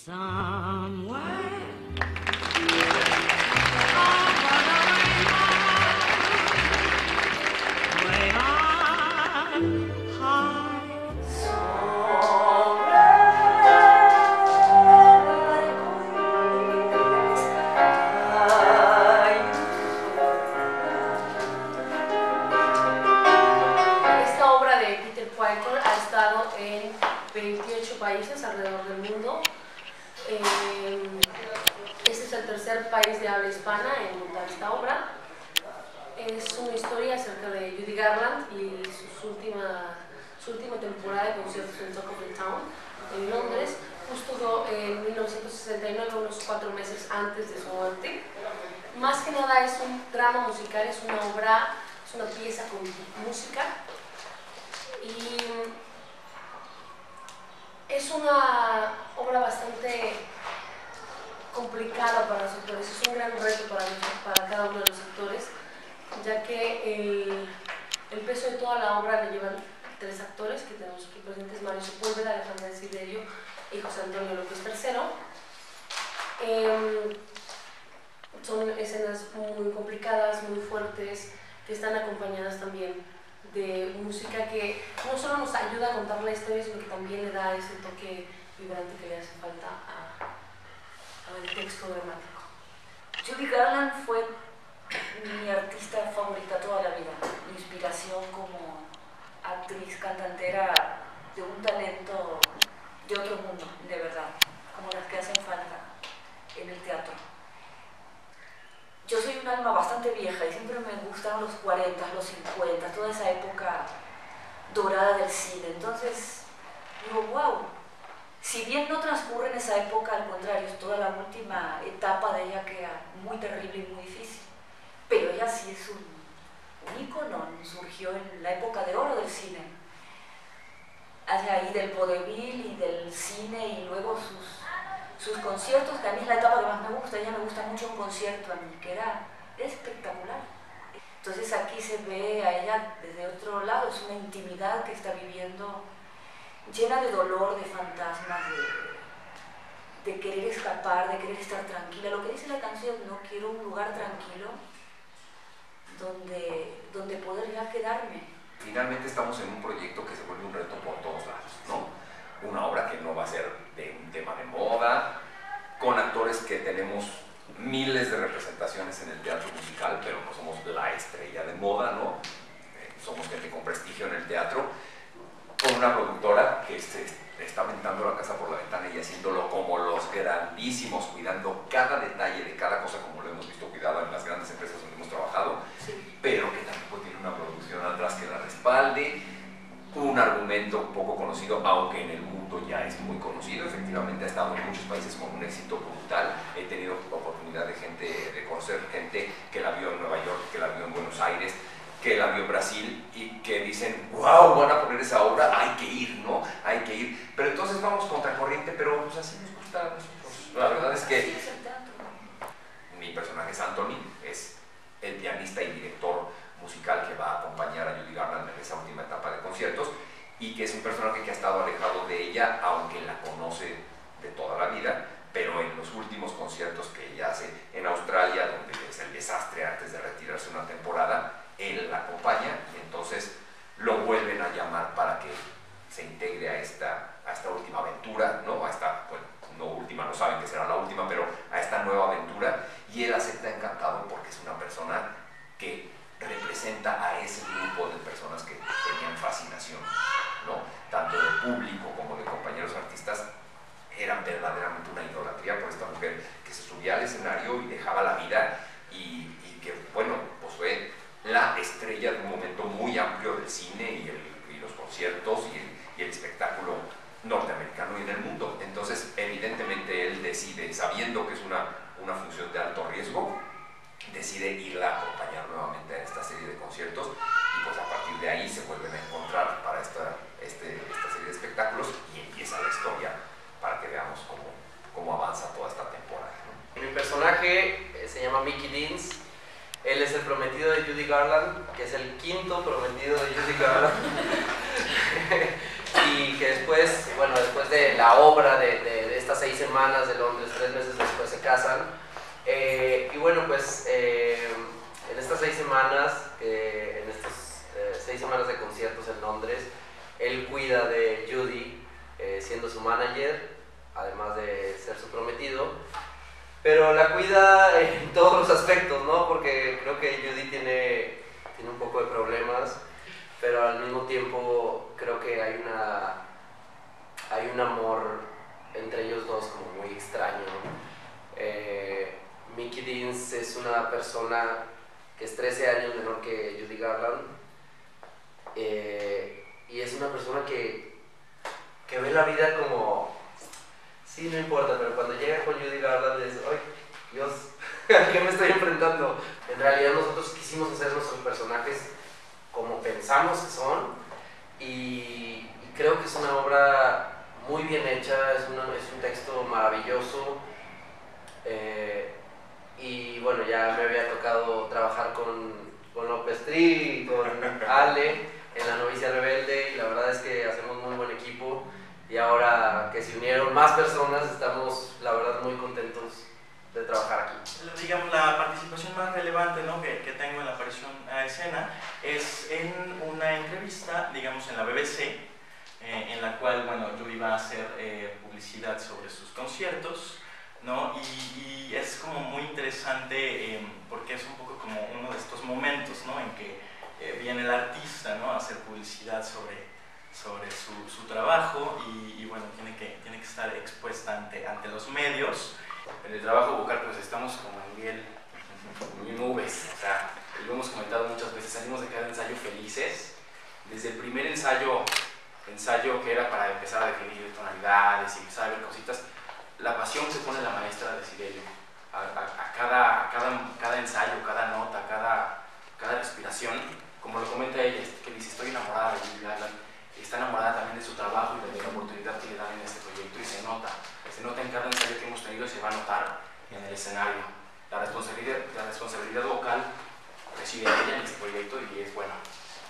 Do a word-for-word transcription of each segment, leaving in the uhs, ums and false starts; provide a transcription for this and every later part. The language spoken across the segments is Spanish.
Somewhere way on high. Esta obra de Peter Piper ha estado en veintiocho países alrededor del mundo. Eh, este es el tercer país de habla hispana en montar esta obra. Es una historia acerca de Judy Garland y sus última, su última temporada de conciertos en Talk of the Town en Londres, justo en mil novecientos sesenta y nueve, unos cuatro meses antes de su muerte. Más que nada es un drama musical, es una obra, es una pieza con música y es una obra bastante complicada para los actores, es un gran reto para, para cada uno de los actores, ya que el, el peso de toda la obra le llevan tres actores que tenemos aquí presentes: Mario Sepúlveda, Alejandra Desiderio y José Antonio López tercero. Eh, son escenas muy complicadas, muy fuertes, que están acompañadas también de música que no solo nos ayuda a contar la historia, sino que también le da ese toque vibrante que le hace falta al texto dramático. Judy Garland fue mi artista favorita toda la vida, mi inspiración como actriz, cantantera de un talento de otro mundo, de verdad, como las que hacen falta en el teatro. Yo soy un alma bastante vieja y siempre me gustaron los cuarenta, los cincuenta, toda esa época dorada del cine. Entonces digo, wow, si bien no transcurre en esa época, al contrario, es toda la última etapa de ella que era muy terrible y muy difícil. Pero ella sí es un, un ícono, surgió en la época de oro del cine. Hacia ahí del vodevil y del cine y luego sus... sus conciertos, que a mí es la etapa que más me gusta. Ella me gusta mucho un concierto a mí, que era espectacular. Entonces aquí se ve a ella desde otro lado, es una intimidad que está viviendo llena de dolor, de fantasmas, de, de querer escapar, de querer estar tranquila. Lo que dice la canción, no quiero un lugar tranquilo donde, donde poder ya quedarme. Finalmente estamos en un proyecto que se vuelve un reto por todos lados, ¿no? Una obra que no va a ser de un tema de moda, con actores que tenemos miles de representaciones en el teatro musical, pero no somos la estrella de moda, ¿no? Eh, somos gente con prestigio en el teatro, con una productora que se está aventando la casa por la ventana y haciéndolo como los grandísimos, cuidando cada detalle de cada cosa, como lo hemos visto cuidado en las grandes empresas donde hemos trabajado, sí. Pero que tampoco tiene una producción atrás que la respalde. Un argumento un poco conocido, aunque en el mundo ya es muy conocido, efectivamente ha estado en muchos países con un éxito brutal. He tenido oportunidad de, gente, de conocer gente que la vio en Nueva York, que la vio en Buenos Aires, que la vio en Brasil y que dicen, wow, van a poner esa obra, hay que ir, ¿no? Hay que ir. Pero entonces vamos contracorriente, pero pues así nos gusta a nosotros. La verdad es que mi personaje es Anthony, es el pianista y director musical que va a acompañar a Judy Garland en esa última etapa de conciertos y que es un personaje que ha estado alejado de ella, aunque la conoce de toda la vida, pero en los últimos conciertos que ella hace en Australia, donde es el desastre antes de retirarse una temporada, él la acompaña y entonces lo vuelven a llamar para que se integre a esta, a esta última aventura, ¿no? A esta, bueno, no última, no saben que será la última, pero a esta nueva aventura, y él acepta encantado porque es una persona que representa a ese grupo de personas que tenían fascinación, ¿no? Tanto de público como de compañeros artistas, eran verdaderamente una idolatría por esta mujer que se subía al escenario y dejaba la vida y, y que, bueno, pues fue la estrella de un momento muy amplio del cine y, el, y los conciertos y el, y el espectáculo norteamericano y en el mundo. Entonces, evidentemente, él decide, sabiendo que es una, una función de alto riesgo, decide irla a acompañar nuevamente a esta serie de conciertos y pues a partir de ahí se vuelven a encontrar para esta, este, esta serie de espectáculos y empieza la historia para que veamos cómo, cómo avanza toda esta temporada, ¿no? Mi personaje eh, se llama Mickey Deans. Él es el prometido de Judy Garland, que es el quinto prometido de Judy Garland. Y que después, bueno, después de la obra de, de, de esta estas seis semanas de Londres, tres meses después se casan. Eh, y bueno, pues eh, en estas seis semanas, eh, en estas eh, seis semanas de conciertos en Londres, él cuida de Judy, eh, siendo su manager, además de ser su prometido, pero la cuida en todos los aspectos, ¿no? Porque creo que Judy tiene, tiene un poco de problemas, pero al mismo tiempo creo que hay una hay un amor entre ellos dos como muy extraño. eh, Mickey Deans es una persona que es trece años menor que Judy Garland, eh, y es una persona que, que ve la vida como, sí, no importa, pero cuando llega con Judy Garland es, ¡ay, Dios! ¿A qué me estoy enfrentando? En realidad nosotros quisimos hacer nuestros personajes como pensamos que son, y, y creo que es una obra muy bien hecha, es, una, es un texto maravilloso, eh, y bueno, ya me había tocado trabajar con, con López Tri y con Ale en La Novicia Rebelde, y la verdad es que hacemos muy buen equipo, y ahora que se unieron más personas estamos la verdad muy contentos de trabajar aquí. Digamos, la participación más relevante, ¿no?, que, que tengo en la aparición a escena es en una entrevista, digamos, en la B B C, eh, en la cual, bueno, Judy va a hacer eh, publicidad sobre sus conciertos, ¿no? Y, y es como muy interesante eh, porque es un poco como uno de estos momentos, ¿no?, en que eh, viene el artista, ¿no?, a hacer publicidad sobre, sobre su, su trabajo y, y bueno, tiene que, tiene que estar expuesta ante, ante los medios. En el trabajo vocal pues estamos como en miel, en nubes, o sea, lo hemos comentado muchas veces, salimos de cada ensayo felices. Desde el primer ensayo, ensayo que era para empezar a definir tonalidades y empezar a ver cositas, la pasión que pone la maestra de Sibelius a, a, a, cada, a cada, cada ensayo, cada nota, cada, cada respiración, como lo comenta ella, que dice, estoy enamorada de Judy Garland, está enamorada también de su trabajo y de la oportunidad que le dan en este proyecto, y se nota, se nota en cada ensayo que hemos tenido y se va a notar en el escenario. La responsabilidad, la responsabilidad vocal reside en ella en este proyecto y es bueno.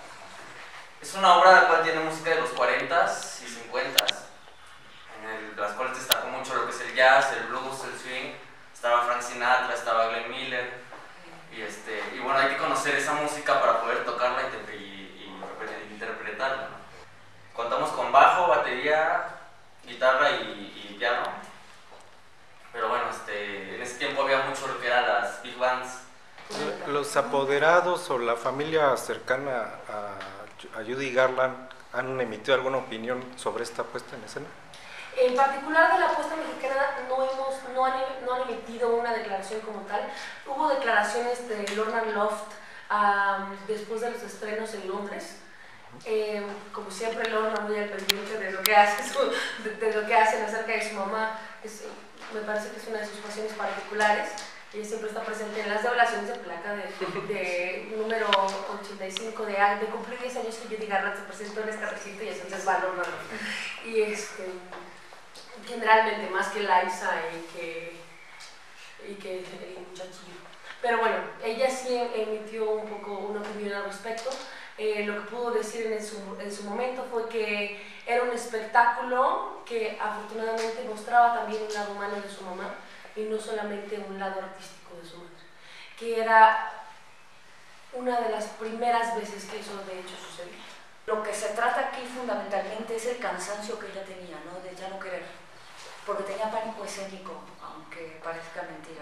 Es una obra la cual tiene música de los cuarentas y cincuentas, en el, las cuales destacó mucho lo que es el jazz, el blues, el swing. Estaba Frank Sinatra, estaba Glenn Miller, y, este, y bueno, hay que conocer esa música para poder tocarla y, y, y interpretarla, ¿no? Contamos con bajo, batería, guitarra y, y piano, pero bueno, este, en ese tiempo había mucho lo que eran las big bands. ¿Los apoderados o la familia cercana a, a Judy Garland han emitido alguna opinión sobre esta puesta en escena? En particular de la puesta mexicana no, hemos, no, han, no han emitido una declaración como tal. Hubo declaraciones de Lorna Loft um, después de los estrenos en Londres. Eh, como siempre, Lorna muy al pendiente de lo que hace, su, de, de lo que hacen acerca de su mamá. Es, me parece que es una de sus pasiones particulares. Ella siempre está presente en las devaluaciones de placa de, de número ochenta y cinco de, de cumplir diez años que Judy Garland se presentó en este recinto, y entonces va Lorna Loft. Y este, generalmente más que Liza y que, y que el muchachillo. Pero bueno, ella sí emitió un poco una opinión al respecto. Eh, lo que pudo decir en su, en su momento fue que era un espectáculo que afortunadamente mostraba también un lado humano de su mamá y no solamente un lado artístico de su madre, que era una de las primeras veces que eso de hecho sucedió. Lo que se trata aquí fundamentalmente es el cansancio que ella tenía, ¿no?, de ya no querer, porque tenía pánico escénico, aunque parezca mentira.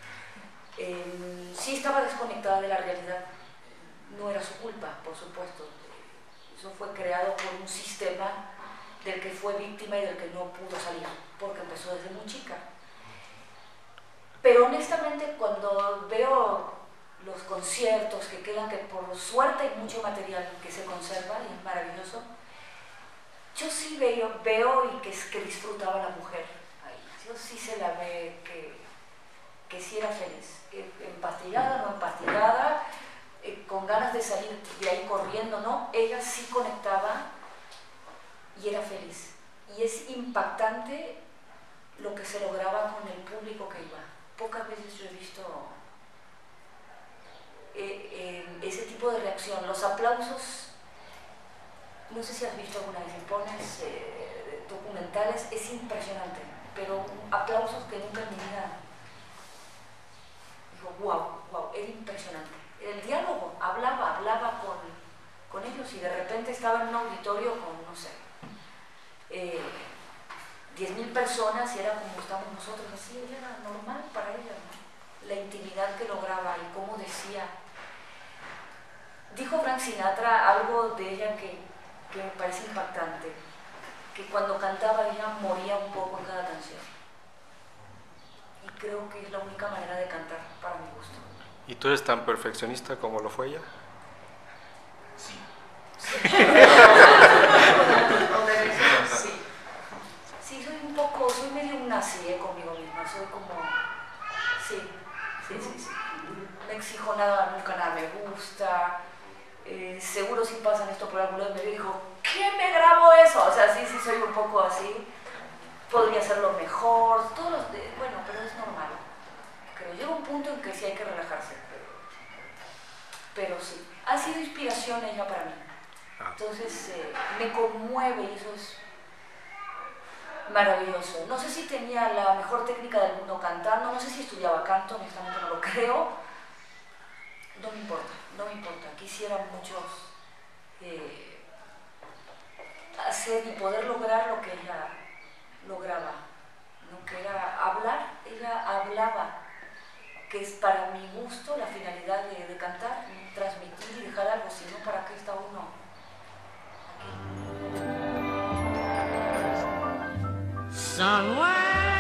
Eh, sí estaba desconectada de la realidad. No era su culpa, por supuesto. Eso fue creado por un sistema del que fue víctima y del que no pudo salir, porque empezó desde muy chica. Pero honestamente, cuando veo los conciertos que quedan, que por suerte hay mucho material que se conserva y es maravilloso, yo sí veo, veo y que, que disfrutaba la mujer ahí. Yo sí se la ve que, que sí era feliz, que empastillada, no empastillada, Eh, con ganas de salir de ahí corriendo, ¿no? Ella sí conectaba y era feliz. Y es impactante lo que se lograba con el público que iba. Pocas veces yo he visto eh, eh, ese tipo de reacción. Los aplausos, no sé si has visto alguna vez, si pones eh, documentales, es impresionante. pero aplausos que nunca en mi vida. Digo, wow, wow, era impresionante. El diálogo, hablaba, hablaba con, con ellos y de repente estaba en un auditorio con, no sé, eh, diez mil personas y era como estamos nosotros, así era normal para ella, ¿no? La intimidad que lograba y cómo decía. Dijo Frank Sinatra algo de ella que, que me parece impactante, que cuando cantaba ella moría un poco en cada canción. Y creo que es la única manera de cantar para mi gusto. ¿Y tú eres tan perfeccionista como lo fue ella? Sí. Sí. Sí, soy un poco, soy medio un nazi eh, conmigo misma, soy como, sí, sí, sí, sí. No exijo nada, nunca nada me gusta. Eh, seguro si pasan esto por algún lado me digo, ¿quién me grabó eso? O sea, sí, sí soy un poco así. Podría hacerlo mejor, todos los de, bueno, pero es normal. Creo, llega un punto en que sí hay que relajarse. Pero sí, ha sido inspiración ella para mí. Entonces eh, me conmueve y eso es maravilloso. No sé si tenía la mejor técnica del mundo cantando, no sé si estudiaba canto, honestamente no lo creo. No me importa, no me importa. Quisiera muchos eh, hacer y poder lograr lo que ella lograba, ¿no? Que era hablar, ella hablaba, que es para mi gusto la finalidad de, de cantar, transmitir y dejar algo, si no, ¿para qué está uno aquí? Somewhere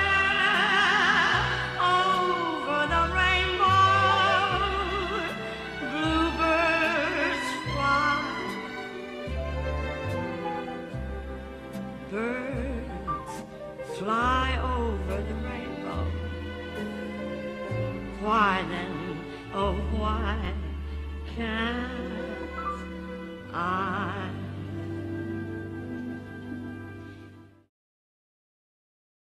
over the rainbow, bluebirds fly. Birds fly over the rainbow. Why then, oh why can't I?